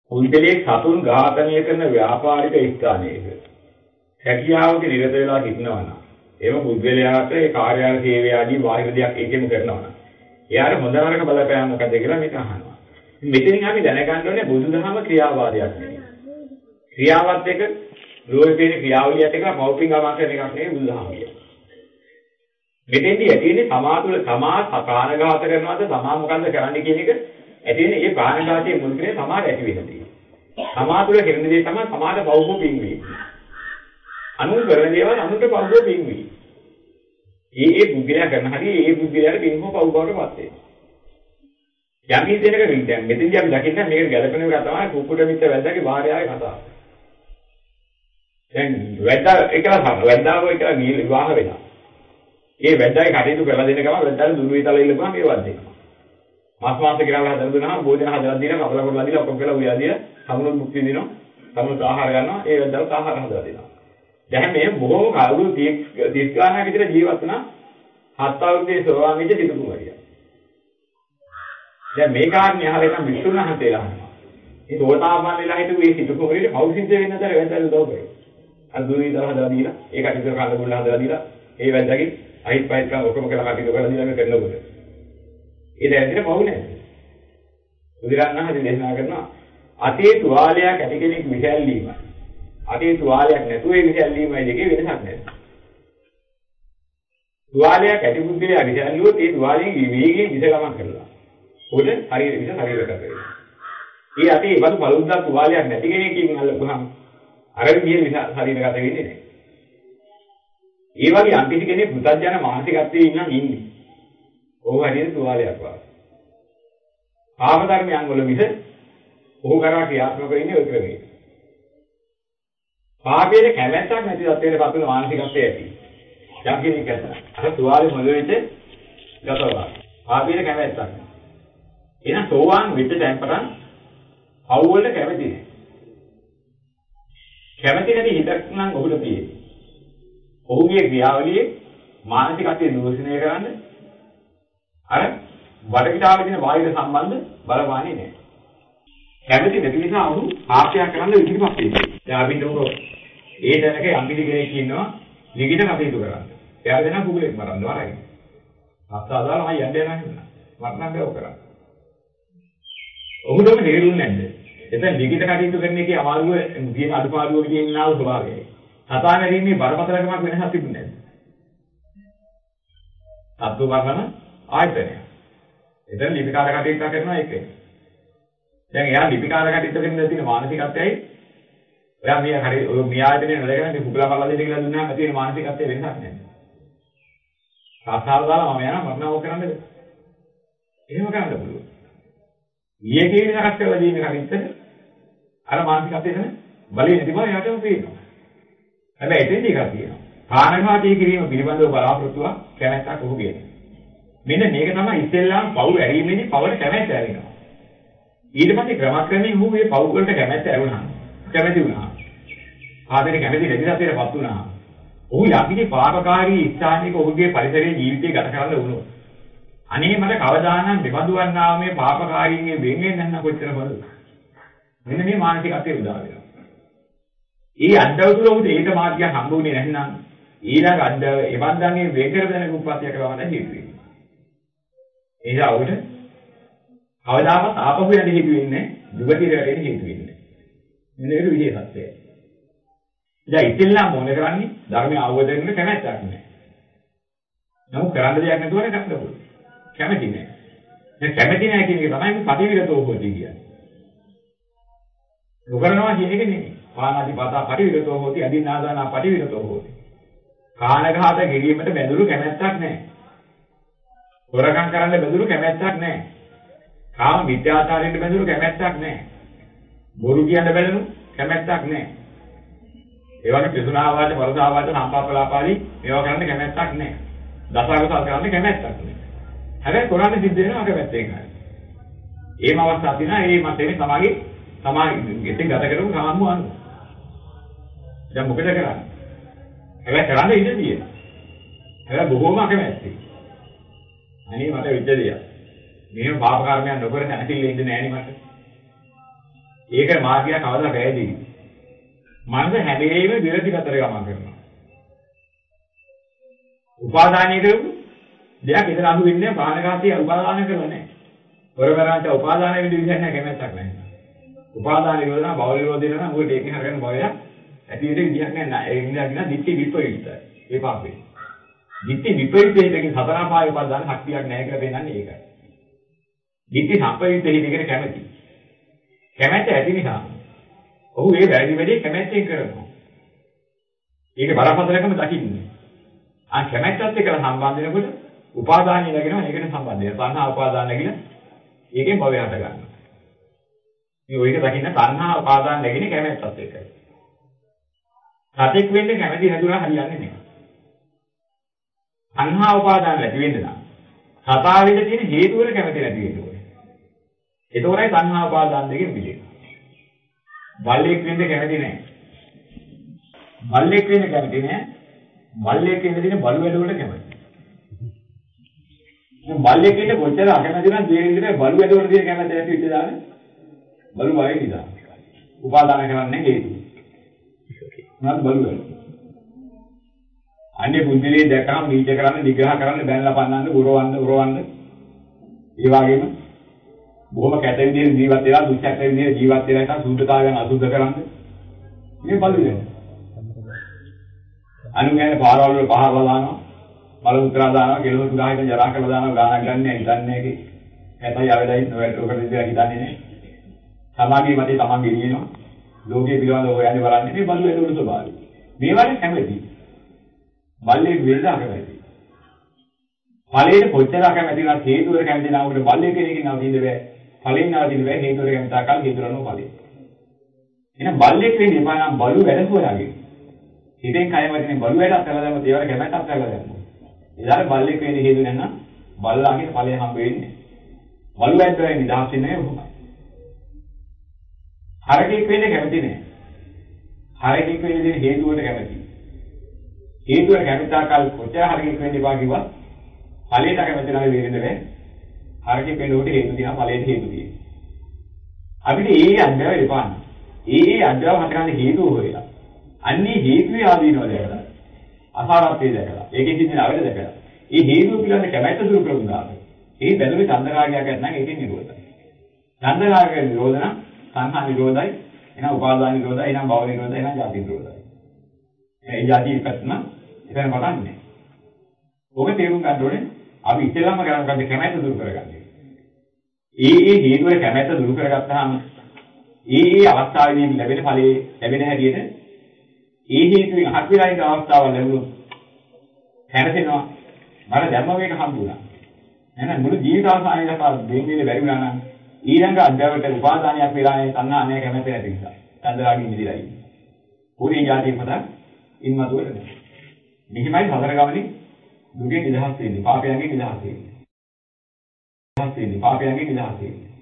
පුද්ගලයෙක් සතුන් ඝාතනය කරන ව්‍යාපාරික ස්ථානයක හැකියාවක නිරත වෙලා සිටිනවා නම් එම පුද්ගලයාට ඒ කාර්යාල සේවය ආදී බාහිර දෙයක් ඒකෙම කරනවා නම් එයාට හොඳ නරක බලපෑම මොකද කියලා මේක අහනවා. මෙතනින් අපි දැනගන්න ඕනේ බුදුදහම ක්‍රියාවාදයක් නෙවෙයි. ක්‍රියාවත් එක ලෝකයේ ක්‍රියාවලියත් එක මෞපින් ගමන් කරන එකක් නෙවෙයි බුදුදහම කියන්නේ. මෙතෙන්දී ඇතිවෙන්නේ තමා තුළ තමා ප්‍රාණඝාත කරනවාද තමා මොකන්ද කරන්නේ කියන එක ඇතිවෙන්නේ ඒ ප්‍රාණඝාතයේ මුල් කරේ තමාට ඇති වෙන දේ. තමා තුළ කරන දේ තමයි තමාට පවුපු පින්වීම. අනුන් කරන දේවල් අනුන්ට පවුපු පින්වීම. ඒ බුද්ධිලා කරන හැටි ඒ බුද්ධිලාට පින්වෝ පවු බවට පත් වෙනවා. යම් කිසි දෙයක දැන් මෙතෙන්දී අපි දකින්නේ මේක ගැළපෙන එක තමයි කුකුඩ මිත්‍ර වැද්දාගේ භාර්යාවේ කතාව. දැන් වැද්දාව එකලා විවාහ වෙනවා. ඒ වැද්දාගේ කටයුතු කරලා දෙන ගමන් වැද්දාට දුරු විතල ඉල්ලපුවා මේවත් දෙනවා. මාස කියලා හදලා දුන්නාම භෝජන හදලා දීලා කපලා කරලා දීලා ඔක්කොම කරලා උයා දීලා සමුණු මුක්ති දිනවා. සමුණු ආහාර ගන්නවා. ඒ වැද්දාට ආහාර හදලා දෙනවා. දැන් මේ බොහෝ කවුරු 30 ගානක් විතර ජීවත් වුණා 7 අවුරුද්දේ සෝවාන් වෙච්ච පිටුකුමරියා. දැන් මේ කාරණේ අහලා ඉතින් විසුණු හතේලා අහනවා. ඒ තෝතාපන්න වෙලා හිටු මේ පිටුකුමරියට පෞසිද්ධ වෙන්නතර වැද්දාට උදව් කරේ. අර දුරු විතල හදලා දීලා ඒක අතිතර කන්න බුල්ල හදලා දීලා ඒ වැද්දාගේ අයිත් පයිත් කම ඔක්කොම කරලා කටයුතු කරලා දීලා මේ කරනකොට ඒ දැන් පවු නැහැ. බුදුරණන් දේශනා කරනවා අතේ තුවාලයක් ඇති කෙනෙක් විසැල්ලීමයි. අතේ තුවාලයක් නැතුව ඒ විසැල්ලීමයි දෙකේ වෙනසක් නැහැ. තුවාලයක් ඇති බුද්ධිලයා විසැල්ලුවොත් ඒ තුවාලයෙන් වේගයෙන් විස ගමන් කරලා. උඩ ශරීර විස ශරීරගත වෙනවා. ඒ අතේ බඳු බලුද්දා තුවාලයක් නැති කෙනෙක්ගෙන් අල්ලපුවාම අර විදිහේ විස ශරීරගත වෙන්නේ නැහැ. ඒ වගේ අන්තිම කෙනෙක් පුතඥ මානසිකත්වයේ ඉන්නේ. ඔහු හරියට තුවාලයක් වගේ. පාප ධර්මයන් වල විස ඔහු කරා ක්‍රියාත්මක වෙන්නේ ඔය ක්‍රමයේ. පාපයේ කැමැත්තක් නැති තත්ත්වයකට පත් වෙන මානසිකත්වය ඇති. යම් කෙනෙක් ඇත්ත. අර තුවාලේ මොළ වෙච්ච ගතවා. පාපයේ කැමැත්තක්. එහෙනම් සෝවාන් වෙච්ච තැන් පටන් පව් වලට කැමති නැහැ. කැමති නැති හිතක් නම් ඔහුට තියෙන්නේ. ඔහුගේ ක්‍රියාවලියේ මානසිකත්වයේ දූෂණය කරන්න අර වටපිටාවේ තියෙන බාහිර සම්බන්ධ බලපාන්නේ නැහැ. කැමති නැති නිසා ඔහු ආශ්‍රය කරන්න ඉදිරිපත් වෙනවා. දැන් අපි හිතමු ඒ තැනක අම්බිලි කෙනෙක් ඉන්නවා නිගිට කටයුතු කරන්න. එයා දෙනා කුකුලෙක් මරන්න වරයි. අත්සාදාලා මම යන්න යනවා කියලා. මරන්න බෑ ඔක කරන්න. ඔහුටම තේරුන්නේ නැද්ද? එතන නිගිට කටයුතු කරන එකේ අමාරුව තියෙන අඩුපාඩුව කියනවා ස්වභාවයයි. කතා නැරීමේ බරපතලකමක් වෙනසක් තිබුණේ නැද්ද? සත්තු වර්ණන ආයතනය. එතන ලිපිකාර කටයුතු කරනවා ඒකයි. දැන් එයා ලිපිකාර කටයුතු කරන තියෙන මානසිකත්වයයි ඔයා මේ හරි ඔය මේ ආයතනේ නැලගෙන කුකුලා මරලා දෙන්න කියලා දුන්නාම තියෙන මානසිකත්වයේ වෙනසක් නැහැ. සාසාව දාලා මම යනවා මරණව කරන්නද? එහෙම කරන්න පුළුවන්. ඊයේ කියන එකක් කරලා දීන කරින්තද අර මානසිකත්වයේ තමයි බලේ නැති බව එයාටම පේනවා. හැබැයි එතෙන්දී එකක් තියෙනවා. ප්‍රාණඝාතය කිරීම පිළිබඳව බලාපොරොත්තුවක් කැමැත්තක් ඔහු කියන. මෙන්න මේක තමයි ඉස්සෙල්ලාම පව් ඇරීමේදී පවට කැමැත්ත ඇරෙනවා. ඊට පස්සේ ක්‍රමක්‍රමයෙන් ඔහු මේ පව් වලට කැමැත්ත ඇරුණා. කැමැති වුණා. ආදරේ කැමැති නැතිලටපත් වුණා. ඔහු යම්කිසි පාපකාරී ස්ථානික ඔහුගේ පරිසරයේ ජීවිතය ගත කරන්න වුණොත්. අනේ මට කවදානම් දෙබඳු වන්නා මේ පාපකාරීන්ගේ වෙන් වෙන්නේ නැත්නම් කොච්චර බලද? මෙන්න මේ මානසිකත්වයේ උදා වෙනවා. ඒ අද්දව තුල උට ඒක මාර්ගයක් හම්බුනේ නැත්නම් ඊළඟ අද්දව එවන්දන්ගේ වෙන් කර දෙන උප්පත්තියක් වවන්න හේතු වෙනවා. ඒසා උට කවදාවත් ආපහු යන්න හේතු වෙන්නේ දුගතියට වැටෙන්න හේතු වෙන්නේ. මෙන්න ඒක විශේෂත්වය. දැන් ඉතින්ලා මොන කරන්නේ ධර්මය අවබෝධ කරගන්න කැමැත්තක් නැහැ. නමුත් කරන්න දෙයක් නැතුවනේ කරන්න පුළුවන්. කැමැති නැහැ. දැන් කැමැති නැහැ කියන එක තමයි මේ පටිවිරතෝ හොති කියන්නේ. නොකරනවා කියන එක නෙමෙයි. පානාතිපාතා පටිවිරතෝ හොති අදින්නාදානා පටිවිරතෝ හොති. කාණඝාත කිරීමට බැඳුරු කැමැත්තක් නැහැ. හොරකම් කරන්න බැඳුරු කැමැත්තක් නැහැ. කාම විද්‍යාචාරයෙන් බැඳුරු කැමැත්තක් නැහැ. බොරු කියන්න බැඳුරු කැමැත්තක් නැහැ. ඒ වගේ ප්‍රසුනාවාද වරදාවාද සම්පාපලාපාලි මේවා කරන්න කැමැත්තක් නැහැ. දසාගත කරන්න කැමැත්තක් නැහැ. හැබැයි කොරන්න සිද්ධ වෙනවා කැමැත්තෙන් හරි. ඒම අවස්ථාවක් තියෙනවා ඒ මතේ තමයි ගෙතෙන් ගත කරමු කාමු අන්න. දැන් මොකද කරන්නේ? හැබැයි කරන්න ඉඩ තියෙනවා. හැබැයි බොහෝම අකමැත්තයි. අනේ මට විද්‍යාව. මෙහෙම පාප කර්මයන් නොකර නැතිලෙ ඉඳ නෑනේ මට. ඒක මාර්ගය කවදා වැයදී. මනස හැම වෙලේම විරති ගතර ගමන් කරනවා. උපාදානය කරමු. දෙයක් ඉතල අහු වෙන්නේ ප්‍රාණඝාතය උපාදාන කරලා නැහැ. වරවරාන්ට උපාදාන වෙන්න විදිහක් නැහැ කැමැත්තක් නැහැ. උපාදාන නිරෝධන භව නිරෝධය නම් උගට ඒකෙන් හරගෙන භවය ඇති වෙන්න විදිහක් නැහැ. ඒ නිසා කියන දිට්ඨි විපරීතයි. ඒ පාපේ. දිට්ඨි විපරීතයෙන් සතර පාය උපාදාන ශක්තියක් නැහැ කියලා පෙන්නන්නේ ඒකයි. දිට්ඨි සම්පරීතයෙන් කැමැති. කැමැත්ත ඇති නිසා ඔහු ඒ වැරදි වැඩේ කැමැත්තෙන් කරනවා. ඒක බරපතලකම දකින්නේ. කැමැත්තත් එක්ක සම්බන්ධ වෙනකොට උපාදානිය නැගෙනවා ඒකට සම්බන්ධ වෙනවා. තණ්හා උපාදාන නැගිලා ඒකෙන් භවය හට ගන්නවා. මේ ඔයක දකින්න තණ්හා උපාදාන නැගිනේ කැමැත්තත් එක්කයි. සතෙක් වෙන්නේ කැමැති නැතුණා හරියන්නේ නැහැ. තණ්හා උපාදාන නැති වෙන්න නම් සතා වෙන්න තියෙන හේතු වල කැමැති නැති වෙන්න ඕනේ. ඒතොරයි තණ්හා උපාදාන දෙකෙන් මිදෙන්නේ. බල්ලෙක් වෙන්න කැමැති නැහැ. බල්ලෙක් වෙන්න කැමැති නැහැ. බල්ලෙක් වෙන්න තියෙන බලු වැඩ වලට කැමැති. මේ බල්ලෙක් වෙන්න කොච්චර අකමැති නම් දෙවියන්ට බලු වැඩ වලට තියෙන කැමැත්ත ඇති වෙච්ච දානේ. බලු වගේ නිසා. උපාදාන කරන්නේ හේතු. මොනවද බලු වැඩ? අන්නේ බුද්ධිලේ දැකම නීච කරන්න, නිග්‍රහ කරන්න, බැනලා පන්නන්න, උරවන්න. ඒ වගේම බොහොම කැත විදිහට ජීවත් වෙලා, දුක්ඛ විදිහට ජීවත් වෙලා ඉතින් සුද්ධතාවයන් අසුද්ධ කරන්න. මේ බලු වැඩ. අනුගෑනේ පාරවල් වල පහරලා දානවා, බල උත්‍රා දානවා, කෙලවර පුරාහිත ජරා කරලා දානවා, ගානක් ගන්නෑ, හිතන්නේ කි. ඇතයි ආවෙලයි නොවැට ඔකට විදිහට හිතන්නේ නෑ. සමාගයේ මතේ තමන් ගෙනියනවා. ලෝකයේ පිළිබඳව හොයන්නේ බලන්නේ මේ බලු වැඩ වල ස්වභාවය. මේ වගේ කැමැති. බල්ලෙක් වෙන්න අකමැති. ඵලයේ කොච්චර අකමැති නම් හේතු වල කැමති නම් උඩ බල්ලෙක් කෙනකින් නවතින්න බෑ. ඵලෙන් නවතින්න බෑ හේතු වල කැමති ආකාර හේතු වලම ඵලෙ. එහෙනම් බල්ලෙක් වෙන්න එපා නම් බලු වැඩ හොයාගෙන. හිතෙන් කය වචනේ බලු වැඩක් කරලා දැම්මොත් ඒවට කැමැත්තක් කරලා දැම්මොත්. ඒදාට බල්ලෙක් වෙන්න හේතු නැත්නම් බල්ලාගේ ඵලය හම්බ වෙන්නේ. බලු වැඩ වලින් නිදහස් වෙන්නේ කොහොමද? හරකෙක් වෙන්න කැමති නෑ. හරකෙක් වෙන්න දෙන හේතු වලට කැමති. හේතු වල කැමති ආකාර කොච්චර හරකෙක් වෙන්න එපා කිව්වත් ඵලයට කැමති නම් වෙන්නේ නැහැ. හරකෙක් වෙන්න උඩ හේතු දිනා ඵලයට හේතු තියෙනවා. අපිට ඒ අධ්‍යාය එපාන. ඒ අධ්‍යාව හටගන්න හේතුව හොයලා. අන්නේ හේතුවේ ආදීනව දැකලා. අසාරත්වයේ දැකලා. ඒකෙන් සිද්ධ වෙන අවල දැකලා. ඒ හේතුව පිළිබඳ කැමැත්ත දුරු කරුණාද. ඒ බැඳුනේ චන්දරාගයක් නැත්නම් ඒකෙන් නිරෝධයි. චන්දරාගය නිරෝධ නම් සංහා නිරෝධයි. එනවා උපාදාන නිරෝධයි. එනවා භව නිරෝධයි. එනවා ජාති නිරෝධයි. මේ ජාති එකත්ම ඉතින් බලන්නේ. ඔබ තේරුම් ගන්න ඕනේ අපි ඉස්සෙල්ලාම කරන්නේ කැමැත්ත දුරු කරගන්නේ. ඒ හේතුවේ කැමැත්ත දුරු කරගත්තාම ඒ අවස්ථාවේදී ලැබෙන ඵලයේ ලැබෙන හැටියට ඒ හේතුවෙන් හත් වෙලා ඉන්න අවස්ථාවල් ලැබුණොත් හැරෙනවා. මට ධර්ම වේග හම්බුණා. එහෙනම් මුළු ජීවිත අවසානයේ දක්වා දෙන්නේ බැරි වුණා නම් ඊළඟ අධ්‍යාපනයට උපාදානයක් වෙලා නැහැ තණ්හා නැහැ කැමැත්ත නැති නිසා. චන්දරාගින් මිදලා ඉන්නේ. පුරේ જાතිය පද ඉන්මතුවල නැහැ. මෙහිමයි හතර ගමනේ දුකෙන් නිදහස් වෙන්නේ. පාපයන්ගෙන් නිදහස් වෙන්නේ. පාපයන්ගෙන් නිදහස් වෙන්නේ.